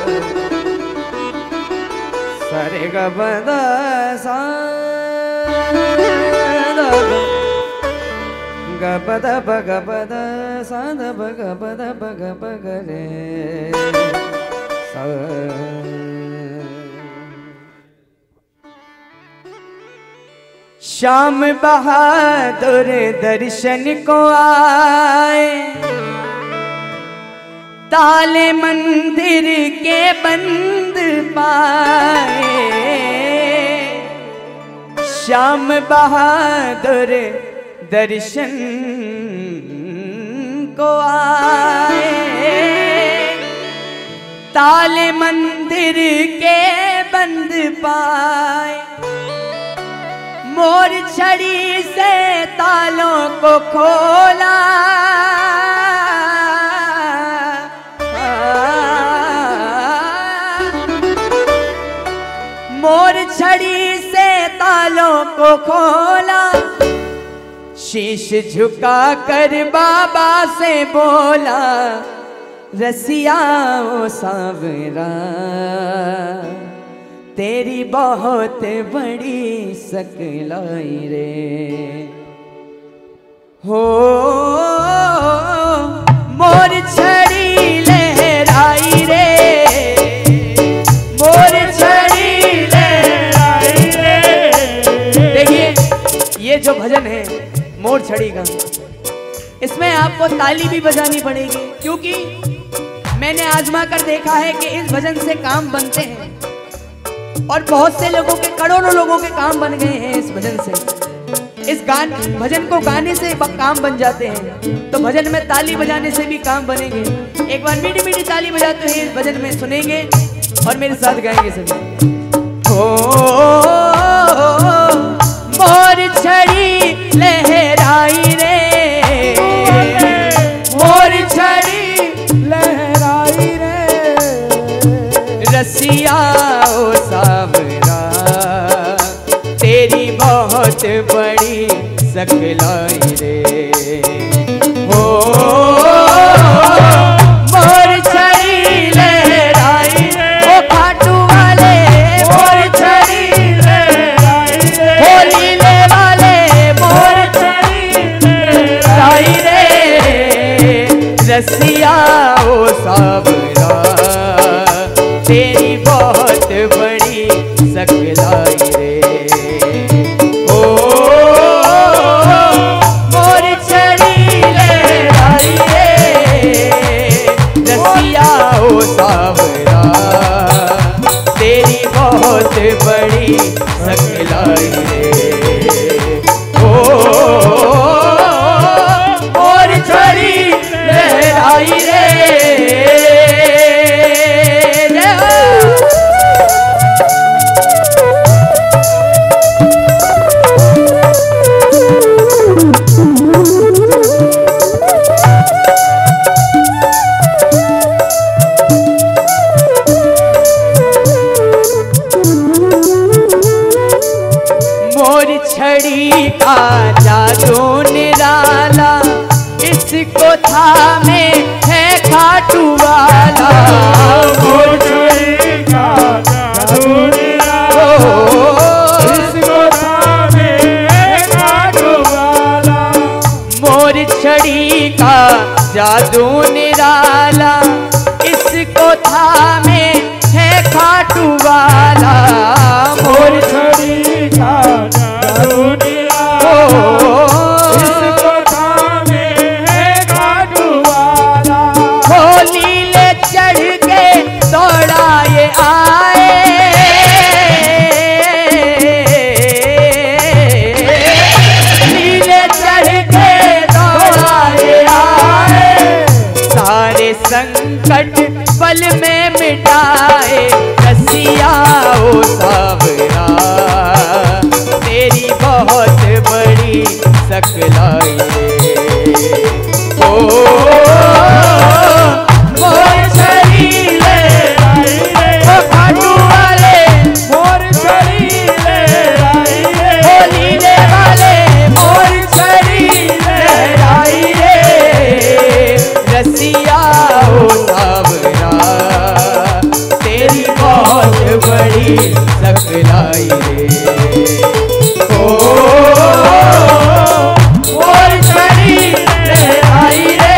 सरे ग पद सा ग पद प ग पद सा द प ग पद प ग प ग रे सा। श्याम बहादुर दर्शन को आए, ताले मंदिर के बंद पाए। श्याम बहादुर दर्शन को आए, ताले मंदिर के बंद पाए। मोर छड़ी से तालों को खोला, मोर छड़ी से तालों को खोला। शीश झुका कर बाबा से बोला, रसिया ओ सांवरा तेरी बहुत बड़ी सकलाई रे। हो मोर छड़ी लहराई रे, मोर छड़ी लहराई रे। देखिए ये जो भजन है मोर छड़ी का, इसमें आपको ताली भी बजानी पड़ेगी, क्योंकि मैंने आजमा कर देखा है कि इस भजन से काम बनते हैं और बहुत से लोगों के, करोड़ों लोगों के काम बन गए हैं इस भजन से। इस भजन को गाने से काम बन जाते हैं, तो भजन में ताली बजाने से भी काम बनेंगे। एक बार मीठी मीठी ताली बजाते हुए इस भजन में सुनेंगे और मेरे साथ गाएंगे सभी। ओ मोर छड़ी लहराई रे, मोर छड़ी लहराई रे। रसिया ओ सांवरा तेरी बहुत बड़ी सकलाई रे। हो मोर छड़ी लहराई रे, ओ खाटू वाले मोर छड़ी लहराई रे। हो लीले वाले मोर छड़ी लहराई रे। रसिया ओ सांवरा तेरी बहुत बड़ी सकलाई रे। ओ मोर छड़ी लहराई रे, रसिया ओ सांवरा तेरी बहुत बड़ी सकलाई रे। ओ मोर छड़ी लहराई रे। छड़ी का जादू निराला, इसको थामे है खाटू वाला। मोर छड़ी का जादू निराला, इसको थामे है खाटू वाला। मोर छड़ी का जादू निराला, इसको थामे है खाटू वाला। मोर छड़ी का इसको थामे है खाटू वाला। हो लीले चढ़ के दौड़ाए आए, लीले चढ़ के दौड़ाए आए। सारे संकट पल में मिटाए, रसिया ओ सांवरा तेरी बहुत बड़ी सकलाई रे। ओ मोर छड़ी लहराई रे, ओ खाटू वाले मोर छड़ी लहराई रे। ओ लीले वाले मोर छड़ी लहराई रे। रसिया ओ सांवरा बड़ी सकलाई रे। ओ मोर छड़ी लहराई रे।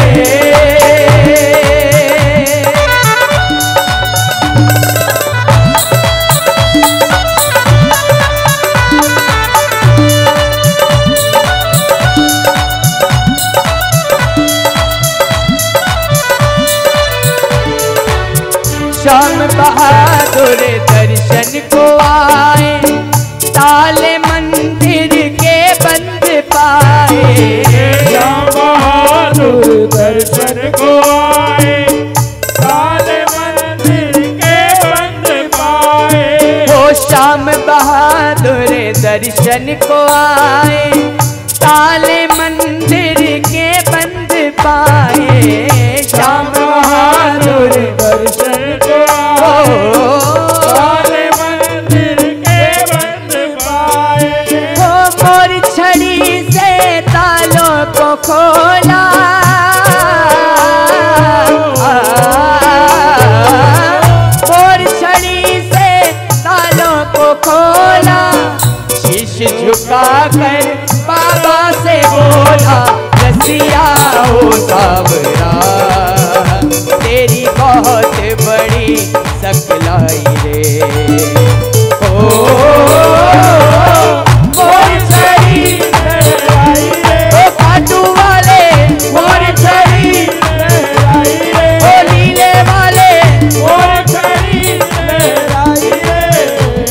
श्याम बहादुर दर्शन को आए, ताले मंदिर के बंद पाए। श्याम बहादुर दर्शन को आए, ताले मंदिर के बंद पाए। ओ श्याम बहादुर दर्शन को आए, ताले मंदिर के बंद पाए। श्याम बहादुर दर्शन को ताले मंदिर के बंद पाए। ओ मोर छड़ी से तालों को खोला, मोर छड़ी से तालों को खोला। शीश झुका कर बाबा से बोला, रसिया ओ सावरा तेरी बहुत बड़ी सकलाई रे। ओ मोर छड़ी लहराई रे। ओ खाटू वाले मोर छड़ी लहराई रे। ओ लीले वाले मोर छड़ी लहराई रे।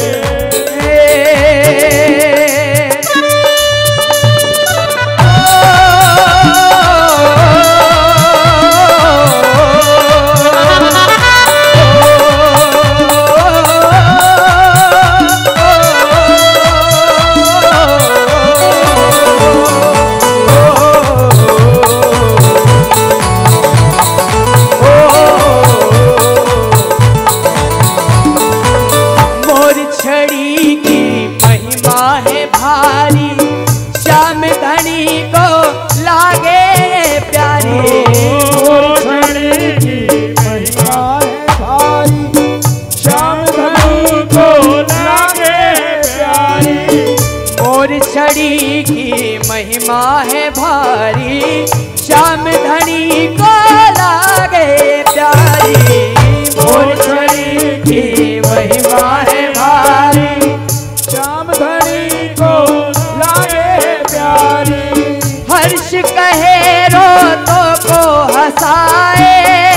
छड़ी की महिमा है भारी, श्याम धनी को लागे प्यारी। मोर छड़ी की महिमा है भारी, श्याम धनी को लागे प्यारी। हर्ष कहे रोतों को हंसाए,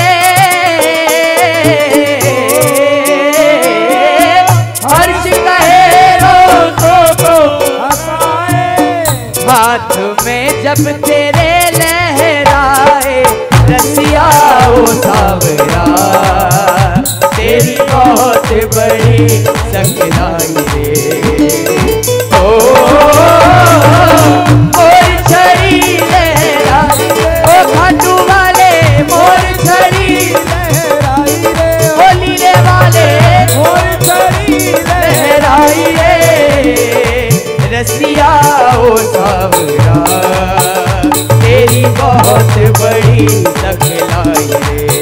हर्ष कहे रोतों को हाथ में जब तेरे लहराए, रसिया ओ सावरा तेरी बहुत बड़ी सकलाई रे। ओ मोर छड़ी लहराई, ओ खाटू वाले मोर छड़ी लहराई रे। ओ लीले वाले मोर छड़ी लहराई रे। रसिया ओ सावरा तेरी बहुत बड़ी सकलाई रे।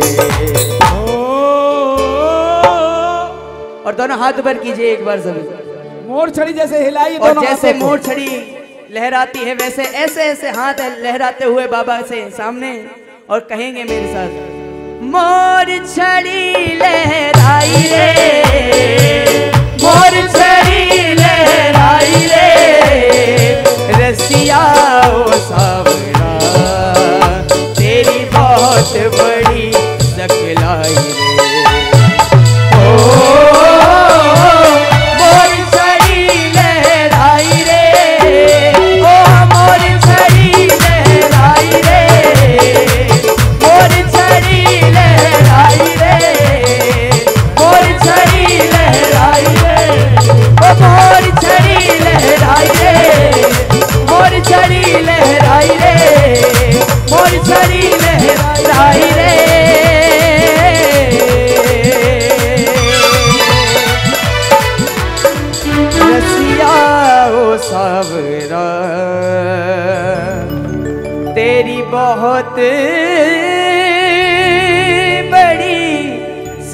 और दोनों हाथ ऊपर कीजिए एक बार सभी। मोर छड़ी जैसे हिलाई, और जैसे मोर छड़ी लहराती है वैसे ऐसे ऐसे हाथ लहराते हुए बाबा से सामने और कहेंगे मेरे साथ, मोर छड़ी लहराई रे। मोर छड़ी लहराई रे। रसिया ओ सावरा तेरी बहुत बड़ी सकलाई रे। ओ मोर छड़ी लहराई रे। ओ मोर छड़ी लहराई रे। मोर छड़ी लहराई रे। मोर छड़ी लहराई रे। ओ मोर छड़ी लहराई रे। मोर छड़ी लहराई रे। मोर छड़ी लहराई रे।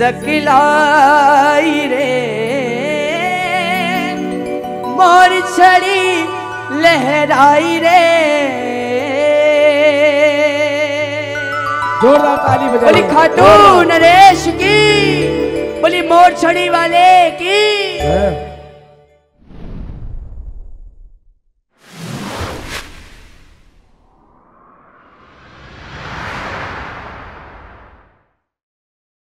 सकलाई रे मोर छड़ी लहराई रे। जोरदार ताली बोली बजाइए। खाटू नरेश की, बोली मोर छड़ी वाले की।